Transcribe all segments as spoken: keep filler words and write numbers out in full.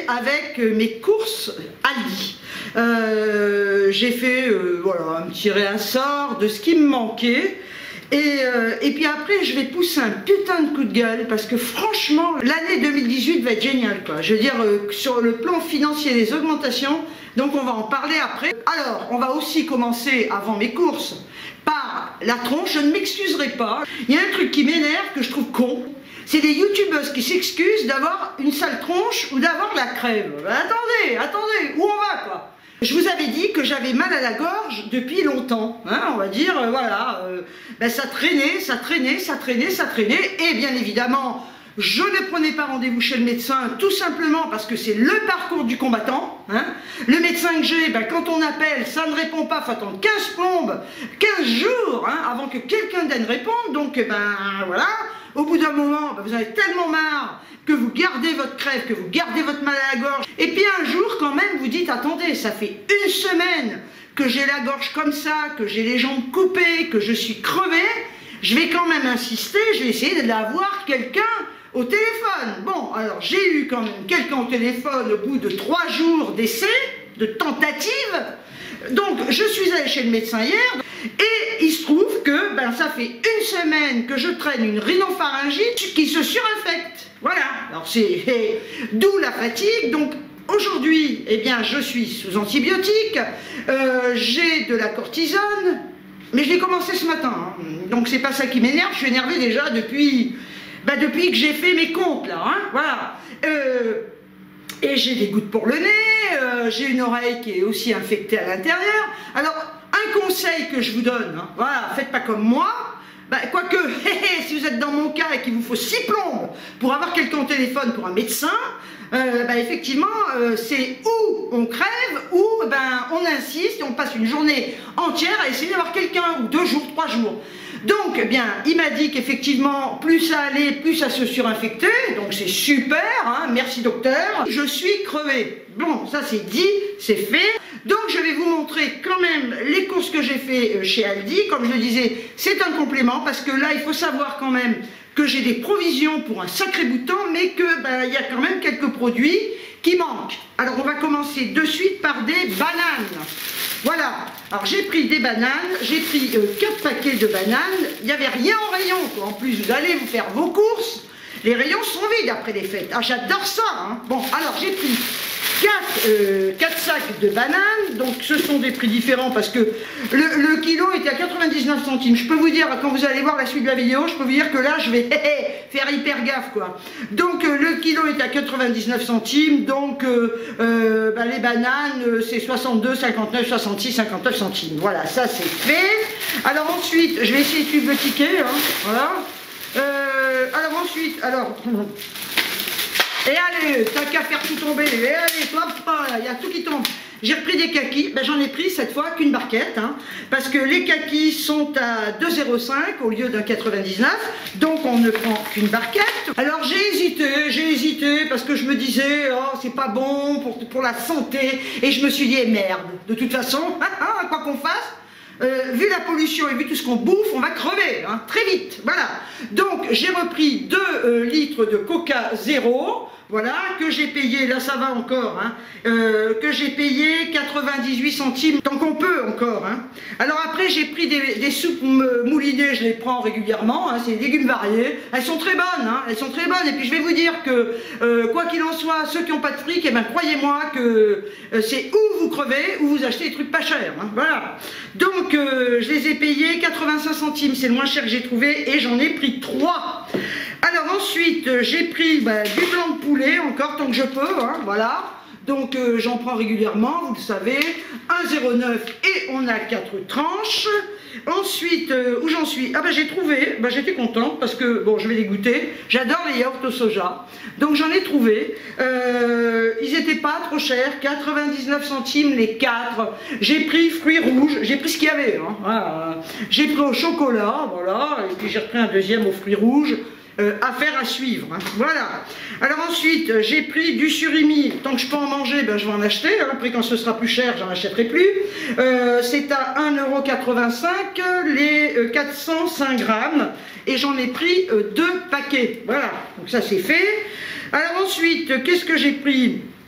avec mes courses Aldi. Euh, j'ai fait euh, voilà, un petit réassort de ce qui me manquait. Et, euh, et puis après, je vais pousser un putain de coup de gueule parce que franchement, l'année deux mille dix-huit va être géniale, quoi. Je veux dire, euh, sur le plan financier, les augmentations, donc on va en parler après. Alors, on va aussi commencer, avant mes courses, par la tronche. Je ne m'excuserai pas. Il y a un truc qui m'énerve, que je trouve con. C'est des youtubeuses qui s'excusent d'avoir une sale tronche ou d'avoir la crève. Ben, attendez, attendez, où on va, quoi? Je vous avais dit que j'avais mal à la gorge depuis longtemps, hein, on va dire, euh, voilà, euh, ben ça traînait, ça traînait, ça traînait, ça traînait, et bien évidemment, je ne prenais pas rendez-vous chez le médecin, tout simplement parce que c'est le parcours du combattant, hein. Le médecin que j'ai, ben, quand on appelle, ça ne répond pas, il faut attendre quinze plombes, quinze jours, hein, avant que quelqu'un vienne répondre, donc, ben, voilà, au bout d'un moment, ben, vous en avez tellement marre que vous gardez votre crève, que vous gardez votre mal à la gorge, et puis un jour quand même vous dites, attendez, ça fait une semaine que j'ai la gorge comme ça, que j'ai les jambes coupées, que je suis crevée, je vais quand même insister, je vais essayer d'avoir quelqu'un au téléphone. Bon, alors j'ai eu quand même quelqu'un au téléphone au bout de trois jours d'essai, de tentative, donc je suis allée chez le médecin hier, et il se trouve que ben, ça fait une semaine que je traîne une rhinopharyngite qui se surinfecte. Voilà, alors c'est d'où la fatigue. Donc aujourd'hui, eh bien, je suis sous antibiotiques, euh, j'ai de la cortisone, mais je l'ai commencé ce matin, hein. Donc c'est pas ça qui m'énerve, je suis énervée déjà depuis, bah, depuis que j'ai fait mes comptes là, hein. Voilà. Euh, et j'ai des gouttes pour le nez, euh, j'ai une oreille qui est aussi infectée à l'intérieur. Alors un conseil que je vous donne, hein, voilà, faites pas comme moi. Bah, quoique, si vous êtes dans mon cas et qu'il vous faut six plombes pour avoir quelqu'un au téléphone pour un médecin, euh, bah, effectivement, euh, c'est ou on crève, ou ben, on insiste et on passe une journée entière à essayer d'avoir quelqu'un, ou deux jours, trois jours. Donc, eh bien, il m'a dit qu'effectivement, plus ça allait, plus ça se surinfectait, donc c'est super, hein, merci docteur. Je suis crevée. Bon, ça c'est dit, c'est fait. Donc je vais vous montrer quand même les courses que j'ai fait chez Aldi. Comme je le disais, c'est un complément parce que là, il faut savoir quand même que j'ai des provisions pour un sacré bout de temps, mais que ben, y a quand même quelques produits qui manquent. Alors on va commencer de suite par des bananes. Voilà, alors j'ai pris des bananes, j'ai pris euh, quatre paquets de bananes, il n'y avait rien en rayon, quoi. En plus vous allez vous faire vos courses, les rayons sont vides après les fêtes. Ah j'adore ça, hein. Bon alors j'ai pris quatre sacs de bananes, donc ce sont des prix différents parce que le, le kilo était à quatre-vingt-dix-neuf centimes. Je peux vous dire, quand vous allez voir la suite de la vidéo, je peux vous dire que là je vais faire hyper gaffe quoi. Donc euh, le kilo est à quatre-vingt-dix-neuf centimes, donc euh, euh, bah, les bananes euh, c'est soixante-deux, cinquante-neuf, soixante-six, cinquante-neuf centimes. Voilà, ça c'est fait. Alors ensuite, je vais essayer de suivre le ticket, hein, voilà. Euh, alors ensuite, alors... Et allez, t'as qu'à faire tout tomber, et allez, hop, il y a tout qui tombe. J'ai repris des kakis, ben, j'en ai pris cette fois qu'une barquette, hein, parce que les kakis sont à deux zéro cinq au lieu d'un quatre-vingt-dix-neuf, donc on ne prend qu'une barquette. Alors j'ai hésité, j'ai hésité, parce que je me disais, oh c'est pas bon pour, pour la santé, et je me suis dit, eh, merde, de toute façon, quoi qu'on fasse, Euh, vu la pollution et vu tout ce qu'on bouffe, on va crever, hein, très vite, voilà. Donc j'ai repris deux euh, litres de Coca zéro, voilà, que j'ai payé, là ça va encore, hein, euh, que j'ai payé quatre-vingt-dix-huit centimes, tant qu'on peut encore, hein. Alors après j'ai pris des, des soupes moulinées, je les prends régulièrement, hein, c'est des légumes variés, elles sont très bonnes, hein, elles sont très bonnes, et puis je vais vous dire que, euh, quoi qu'il en soit, ceux qui n'ont pas de fric, eh ben, croyez-moi que euh, c'est où vous crevez, ou vous achetez des trucs pas chers, hein, voilà. Donc euh, je les ai payés quatre-vingt-cinq centimes, c'est le moins cher que j'ai trouvé, et j'en ai pris trois. Alors ensuite, euh, j'ai pris bah, du blanc de poulet, encore tant que je peux, hein, voilà. Donc euh, j'en prends régulièrement, vous le savez, un zéro neuf et on a quatre tranches. Ensuite, euh, où j'en suis? Ah bah j'ai trouvé, bah, j'étais contente parce que, bon je vais les goûter, j'adore les yaourts au soja, donc j'en ai trouvé, euh, ils n'étaient pas trop chers, quatre-vingt-dix-neuf centimes les quatre, j'ai pris fruits rouges, j'ai pris ce qu'il y avait, hein, voilà. J'ai pris au chocolat, voilà, et puis j'ai repris un deuxième aux fruits rouges. Euh, affaire à suivre, hein. Voilà. Alors ensuite, euh, j'ai pris du surimi, tant que je peux en manger, ben, je vais en acheter, hein. Après quand ce sera plus cher, j'en achèterai plus. Euh, c'est à un euro quatre-vingt-cinq, les euh, quatre cent cinq grammes, et j'en ai pris euh, deux paquets, voilà, donc ça c'est fait. Alors ensuite, qu'est-ce que j'ai pris?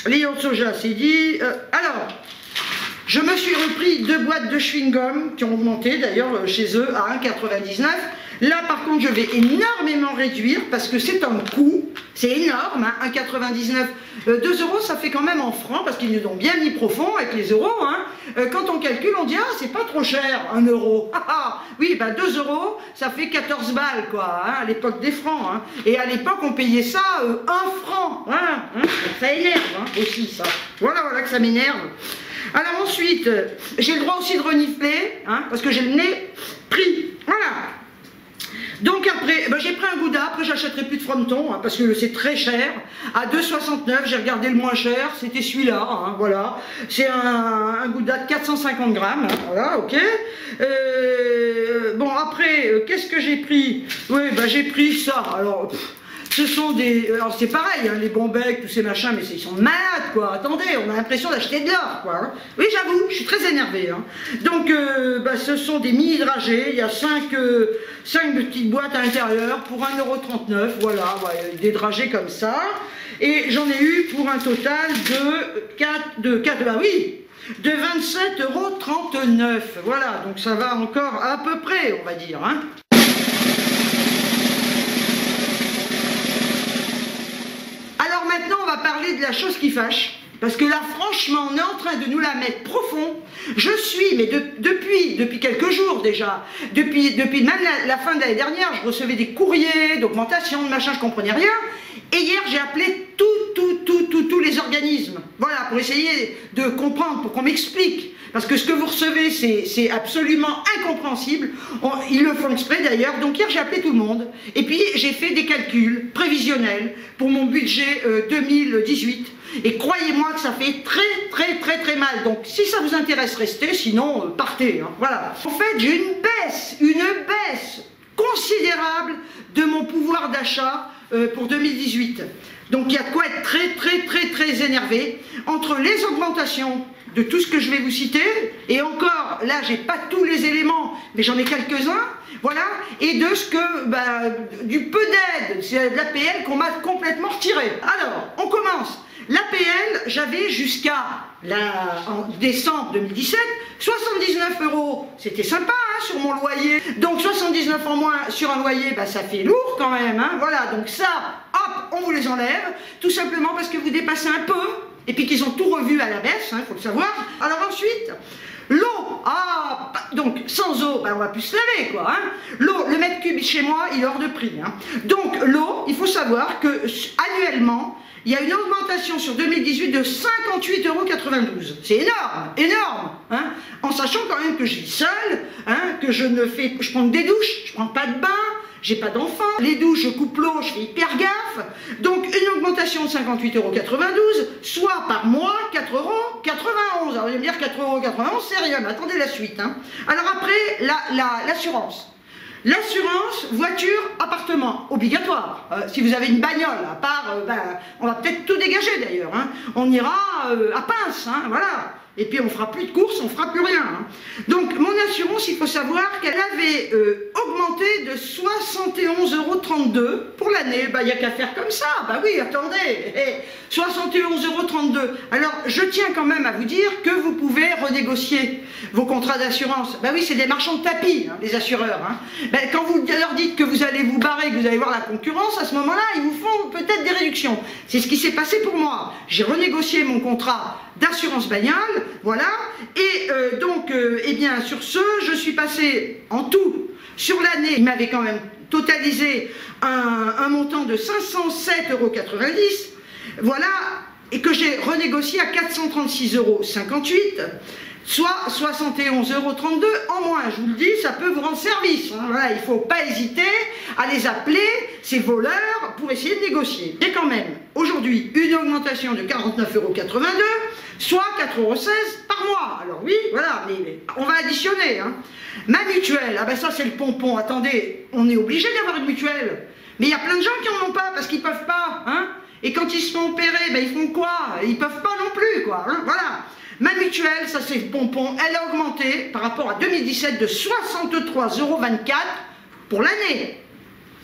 les yaourts soja, c'est dit. Euh, alors, je me suis repris deux boîtes de chewing-gum qui ont augmenté d'ailleurs chez eux à un euro quatre-vingt-dix-neuf. Là, par contre, je vais énormément réduire parce que c'est un coût. C'est énorme, hein, un euro quatre-vingt-dix-neuf. Euh, deux euros, ça fait quand même en francs parce qu'ils nous ont bien mis profond avec les euros. Hein. Euh, quand on calcule, on dit, ah, c'est pas trop cher, un euro. Ah, ah, oui, bah deux euros, ça fait quatorze balles, quoi, hein, à l'époque des francs. Hein. Et à l'époque, on payait ça euh, un franc. Voilà, hein. Ça énerve hein, aussi, ça. Voilà, voilà que ça m'énerve. Alors ensuite, euh, j'ai le droit aussi de renifler, hein, parce que j'ai le nez pris. Voilà. Donc après, ben j'ai pris un Gouda, après j'achèterai plus de frometon, hein, parce que c'est très cher, à deux euros soixante-neuf, j'ai regardé le moins cher, c'était celui-là, hein, voilà, c'est un, un Gouda de quatre cent cinquante grammes, hein, voilà, ok. Euh, bon après, euh, qu'est-ce que j'ai pris? Oui, ben j'ai pris ça, alors... Pff, ce sont des... Alors c'est pareil, hein, les bons becs, tous ces machins, mais ils sont malades, quoi. Attendez, on a l'impression d'acheter de l'or, quoi. Hein. Oui, j'avoue, je suis très énervée. Hein. Donc, euh, bah, ce sont des mini dragées. Il y a cinq petites boîtes à l'intérieur pour un euro trente-neuf. Voilà, ouais, des dragées comme ça. Et j'en ai eu pour un total de quatre... De quatre bah oui, de vingt-sept euros trente-neuf. Voilà, donc ça va encore à peu près, on va dire. Hein. Alors maintenant, on va parler de la chose qui fâche. Parce que là, franchement, on est en train de nous la mettre profond. Je suis, mais de, depuis, depuis quelques jours déjà, depuis, depuis même la, la fin de l'année dernière, je recevais des courriers d'augmentation, de machin, je comprenais rien. Et hier, j'ai appelé tout, tout, tout, tout, tous les organismes. Voilà, pour essayer de comprendre, pour qu'on m'explique. Parce que ce que vous recevez, c'est absolument incompréhensible. On, ils le font exprès d'ailleurs. Donc hier, j'ai appelé tout le monde. Et puis, j'ai fait des calculs prévisionnels pour mon budget euh, deux mille dix-huit. Et croyez-moi que ça fait très, très, très, très mal. Donc, si ça vous intéresse, restez. Sinon, euh, partez. Hein, voilà. En fait, j'ai une baisse, une baisse considérable de mon pouvoir d'achat euh, pour deux mille dix-huit. Donc, il y a de quoi être très, très, très, très énervé. Entre les augmentations de tout ce que je vais vous citer, et encore, là, j'ai pas tous les éléments, mais j'en ai quelques-uns, voilà, et de ce que, bah, du peu d'aide, c'est de l'A P L qu'on m'a complètement retiré. Alors, on commence. L'A P L, j'avais jusqu'à en décembre deux mille dix-sept, soixante-dix-neuf euros, c'était sympa hein, sur mon loyer, donc soixante-dix-neuf en moins sur un loyer, bah, ça fait lourd quand même, hein, voilà, donc ça, hop, on vous les enlève, tout simplement parce que vous dépassez un peu, et puis qu'ils ont tout revu à la baisse, il hein, faut le savoir. Alors ensuite, l'eau, ah, donc sans eau, bah, on va plus se laver quoi. Hein. L'eau, le mètre cube chez moi, il est hors de prix. Hein. Donc l'eau, il faut savoir que annuellement, il y a une augmentation sur deux mille dix-huit de cinquante-huit euros quatre-vingt-douze. C'est énorme, énorme. Hein. En sachant quand même que je vis seule, hein, que je ne fais, je prends que des douches, je prends pas de bain. J'ai pas d'enfants, les douches, je coupe l'eau, je fais hyper gaffe. Donc une augmentation de cinquante-huit euros quatre-vingt-douze, soit par mois quatre euros quatre-vingt-onze. Alors vous allez me dire quatre euros quatre-vingt-onze, c'est rien, mais attendez la suite. Hein. Alors après, l'assurance. La, la, l'assurance, voiture, appartement, obligatoire. Euh, si vous avez une bagnole, à part, euh, ben, on va peut-être tout dégager d'ailleurs. Hein. On ira euh, à pince, hein, voilà. Et puis on fera plus de courses, on fera plus rien. Hein. Donc mon assurance, il faut savoir qu'elle avait euh, augmenté de soixante et onze euros trente-deux pour l'année. Bah il n'y a qu'à faire comme ça. Bah oui, attendez. Hey, soixante et onze euros trente-deux. Alors je tiens quand même à vous dire que vous pouvez renégocier vos contrats d'assurance. Bah oui, c'est des marchands de tapis, hein, les assureurs. Hein. Bah, quand vous leur dites que vous allez vous barrer, que vous allez voir la concurrence, à ce moment-là, ils vous font peut-être des réductions. C'est ce qui s'est passé pour moi. J'ai renégocié mon contrat d'assurance bagnole, voilà, et euh, donc, euh, eh bien, sur ce, je suis passé en tout, sur l'année, il m'avait quand même totalisé un, un montant de cinq cent sept euros quatre-vingt-dix, voilà, et que j'ai renégocié à quatre cent trente-six euros cinquante-huit, soit soixante et onze euros trente-deux en moins. Je vous le dis, ça peut vous rendre service. Hein. Voilà, il ne faut pas hésiter à les appeler, ces voleurs, pour essayer de négocier. Et quand même, aujourd'hui, une augmentation de quarante-neuf euros quatre-vingt-deux, soit quatre euros seize par mois. Alors oui, voilà, mais on va additionner. Hein. Ma mutuelle, ah ben ça c'est le pompon. Attendez, on est obligé d'avoir une mutuelle. Mais il y a plein de gens qui n'en ont pas parce qu'ils ne peuvent pas. Hein. Et quand ils se font opérer, ben ils font quoi? Ils ne peuvent pas non plus, quoi. Hein. Voilà. Ma mutuelle, ça c'est le pompon, elle a augmenté par rapport à deux mille dix-sept de soixante-trois euros vingt-quatre pour l'année.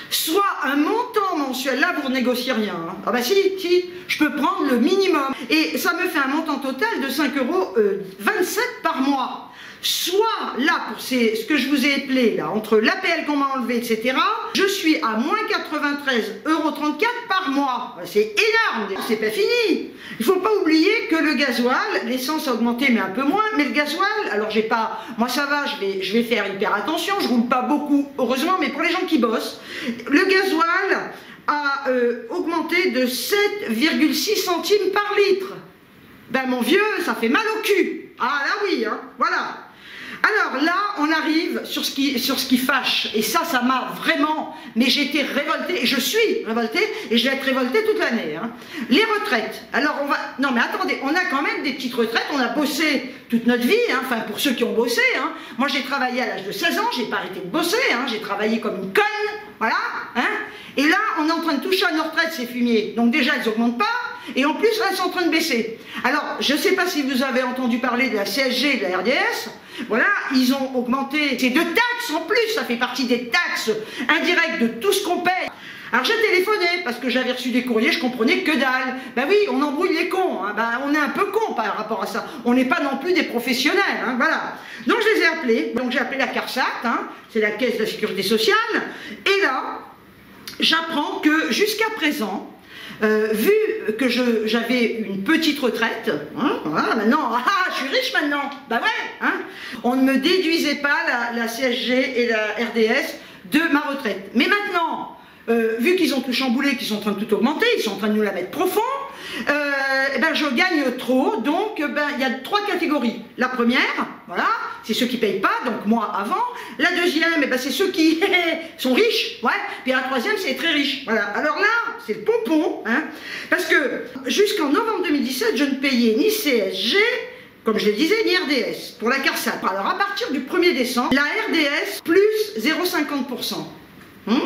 soit un montant mensuel, là vous ne négociez rien, hein. Ah bah si, si, je peux prendre le minimum, et ça me fait un montant total de cinq euros vingt-sept par mois. Soit là, pour ces, ce que je vous ai appelé, là, entre l'A P L qu'on m'a enlevé, et cetera, je suis à moins quatre-vingt-treize euros trente-quatre par mois. C'est énorme, c'est pas fini. Il ne faut pas oublier que le gasoil, l'essence a augmenté, mais un peu moins, mais le gasoil, alors j'ai pas, moi ça va, je vais, je vais faire hyper attention, je roule pas beaucoup, heureusement, mais pour les gens qui bossent, le gasoil a euh, augmenté de sept virgule six centimes par litre. Ben mon vieux, ça fait mal au cul. Ah là oui, hein, voilà. Alors là, on arrive sur ce qui, sur ce qui fâche, et ça, ça m'a vraiment, mais j'ai été révoltée, et je suis révoltée, et je vais être révoltée toute l'année. Hein. Les retraites, alors on va, non mais attendez, on a quand même des petites retraites, on a bossé toute notre vie, hein, enfin pour ceux qui ont bossé, hein. Moi j'ai travaillé à l'âge de seize ans, j'ai pas arrêté de bosser, hein, j'ai travaillé comme une conne, voilà, hein. Et là, on est en train de toucher à nos retraites, ces fumiers, donc déjà elles n'augmentent pas, et en plus elles sont en train de baisser. Alors, je ne sais pas si vous avez entendu parler de la C S G et de la R D S, voilà, ils ont augmenté ces deux taxes en plus, ça fait partie des taxes indirectes de tout ce qu'on paye. Alors j'ai téléphoné parce que j'avais reçu des courriers, je comprenais que dalle. Ben oui, on embrouille les cons, hein. Ben, on est un peu cons par rapport à ça. On n'est pas non plus des professionnels, hein, voilà. Donc je les ai appelés, donc j'ai appelé la CARSAT, hein, c'est la Caisse de la Sécurité Sociale, et là, j'apprends que jusqu'à présent, Euh, vu que j'avais une petite retraite, hein, voilà, maintenant, ah, je suis riche maintenant, bah ouais, hein, on ne me déduisait pas la, la C S G et la R D S de ma retraite. Mais maintenant, euh, vu qu'ils ont tout chamboulé, qu'ils sont en train de tout augmenter, ils sont en train de nous la mettre profond, euh, eh ben, je gagne trop, donc ben, il y a trois catégories. La première, voilà, c'est ceux qui ne payent pas, donc moi avant. La deuxième, eh ben, c'est ceux qui sont riches, ouais. Puis la troisième, c'est les très riches. Voilà. Alors là, c'est le pompon, hein, parce que jusqu'en novembre deux mille dix-sept, je ne payais ni C S G, comme je le disais, ni R D S, pour la CARSAT. Alors à partir du premier décembre, la R D S plus zéro virgule cinquante pour cent. Hum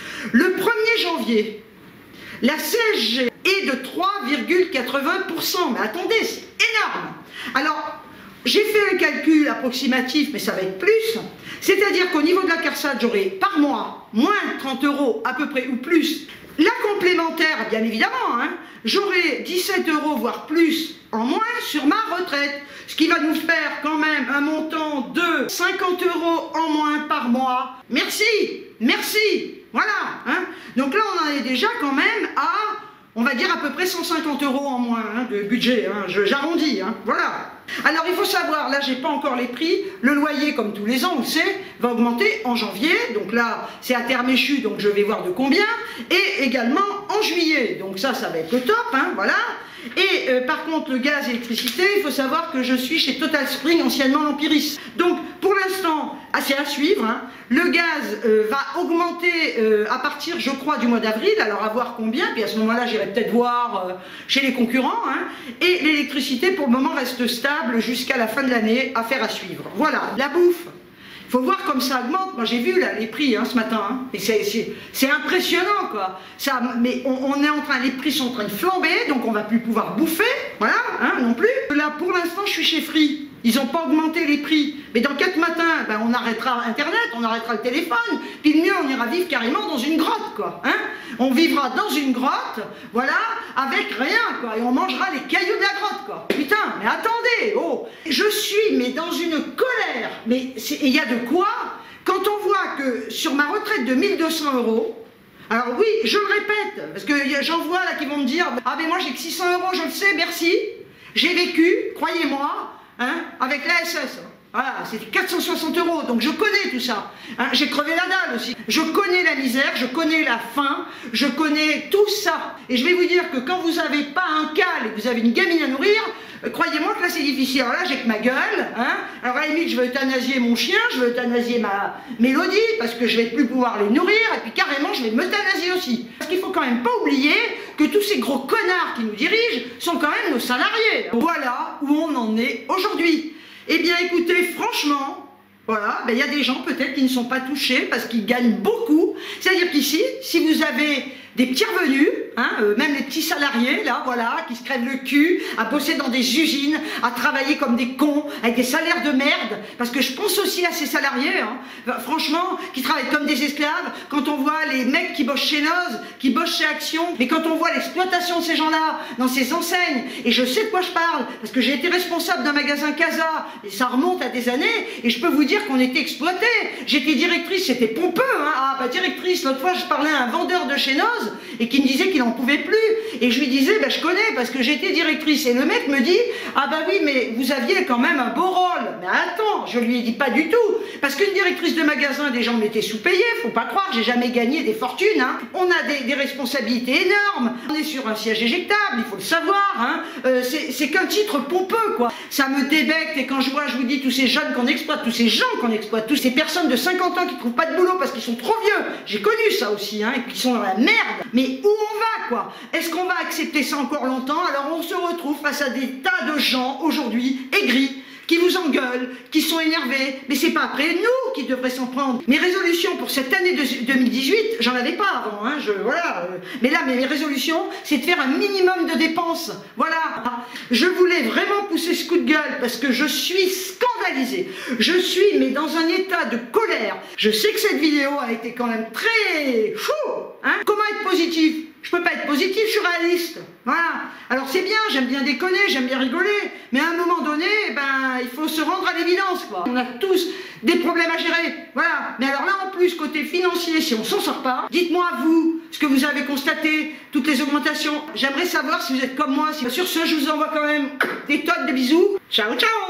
le premier janvier, la C S G est de trois virgule quatre-vingts pour cent. Mais attendez, c'est énorme. Alors, j'ai fait un calcul approximatif, mais ça va être plus. C'est-à-dire qu'au niveau de la CARSAT, j'aurai par mois moins trente euros à peu près ou plus. La complémentaire, bien évidemment, hein, j'aurai dix-sept euros, voire plus, en moins sur ma retraite. Ce qui va nous faire quand même un montant de cinquante euros en moins par mois. Merci, merci, voilà. Hein. Donc là, on en est déjà quand même à, on va dire à peu près cent cinquante euros en moins hein, de budget. Hein, j'arrondis, hein, voilà. Alors il faut savoir, là j'ai pas encore les prix, le loyer comme tous les ans on le sait, va augmenter en janvier, donc là c'est à terme échu, donc je vais voir de combien, et également en juillet, donc ça ça va être le top, hein, voilà. Et euh, par contre le gaz et l'électricité, il faut savoir que je suis chez Total Spring, anciennement l'Empiris. Donc pour l'instant, c'est à suivre, hein. Le gaz euh, va augmenter euh, à partir, je crois, du mois d'avril, alors à voir combien, puis à ce moment-là j'irai peut-être voir euh, chez les concurrents, hein. Et l'électricité pour le moment reste stable jusqu'à la fin de l'année, affaire à suivre. Voilà, la bouffe. Il faut voir comme ça augmente. Moi j'ai vu là les prix hein, ce matin, hein. C'est impressionnant quoi. Ça, mais on, on est en train, les prix sont en train de flamber, donc on va plus pouvoir bouffer, voilà, hein, non plus. Là pour l'instant je suis chez Free. Ils n'ont pas augmenté les prix. Mais dans quatre matins, ben, on arrêtera Internet, on arrêtera le téléphone. Puis le mieux, on ira vivre carrément dans une grotte, quoi. Hein, on vivra dans une grotte, voilà, avec rien, quoi. Et on mangera les cailloux de la grotte, quoi. Putain, mais attendez, oh. Je suis, mais dans une colère. Mais il y a de quoi, quand on voit que sur ma retraite de mille deux cents euros, alors oui, je le répète, parce que j'en vois là qui vont me dire, ah mais moi j'ai que six cents euros, je le sais, merci. J'ai vécu, croyez-moi, hein, avec l'A S S, voilà, c'est quatre cent soixante euros, donc je connais tout ça, hein, j'ai crevé la dalle aussi, je connais la misère, je connais la faim, je connais tout ça, et je vais vous dire que quand vous n'avez pas un cal et que vous avez une gamine à nourrir, euh, croyez-moi que là c'est difficile. Alors là j'ai que ma gueule, hein, alors à la limite je veux euthanasier mon chien, je veux euthanasier ma Mélodie, parce que je vais plus pouvoir les nourrir, et puis carrément je vais m'euthanasier aussi, parce qu'il faut quand même pas oublier que tous ces gros connards qui nous dirigent sont quand même nos salariés. Voilà où on en est aujourd'hui. Eh bien écoutez, franchement, voilà, ben, y a des gens peut-être qui ne sont pas touchés parce qu'ils gagnent beaucoup. C'est-à-dire qu'ici, si vous avez des petits revenus, hein, euh, même les petits salariés, là, voilà, qui se crèvent le cul, à bosser dans des usines, à travailler comme des cons, avec des salaires de merde, parce que je pense aussi à ces salariés, hein, enfin, franchement, qui travaillent comme des esclaves, quand on voit les mecs qui bossent chez Noz, qui bossent chez Action, mais quand on voit l'exploitation de ces gens-là, dans ces enseignes, et je sais de quoi je parle, parce que j'ai été responsable d'un magasin Casa, et ça remonte à des années, et je peux vous dire qu'on était exploités. J'étais directrice, c'était pompeux, hein. Ah bah directrice, l'autre fois je parlais à un vendeur de chez Noz, et qui me disait qu'il n'en pouvait plus, et je lui disais, bah je connais, parce que j'étais directrice, et le mec me dit, ah bah oui, mais vous aviez quand même un beau rôle. Mais attends, je lui ai dit pas du tout, parce qu'une directrice de magasin, déjà on était sous-payé, faut pas croire, j'ai jamais gagné des fortunes, hein. On a des, des responsabilités énormes, on est sur un siège éjectable, il faut le savoir, hein. Euh, c'est qu'un titre pompeux, quoi. Ça me débecte, et quand je vois, je vous dis, tous ces jeunes qu'on exploite, tous ces gens qu'on exploite, toutes ces personnes de cinquante ans qui trouvent pas de boulot parce qu'ils sont trop vieux, j'ai connu ça aussi, hein, et qui sont dans la merde, mais où on va, quoi? Est-ce qu'on va accepter ça encore longtemps? Alors on se retrouve face à des tas de gens, aujourd'hui, aigris, qui vous engueulent, qui sont énervés, mais c'est pas après nous qui devraient s'en prendre. Mes résolutions pour cette année de deux mille dix-huit, j'en avais pas avant, hein, je, voilà, euh, mais là, mes résolutions, c'est de faire un minimum de dépenses, voilà. Je voulais vraiment pousser ce coup de gueule, parce que je suis scandalisée, je suis, mais dans un état de colère. Je sais que cette vidéo a été quand même très fou, hein. Comment être positif? Je peux pas être positif, je suis réaliste. Voilà. Alors c'est bien, j'aime bien déconner, j'aime bien rigoler, mais à un moment donné, ben, il faut se rendre à l'évidence, quoi. On a tous des problèmes à gérer. Voilà. Mais alors là, en plus, côté financier, si on s'en sort pas, dites-moi, vous, ce que vous avez constaté, toutes les augmentations. J'aimerais savoir si vous êtes comme moi. Si... Sur ce, je vous envoie quand même des tonnes de bisous. Ciao, ciao!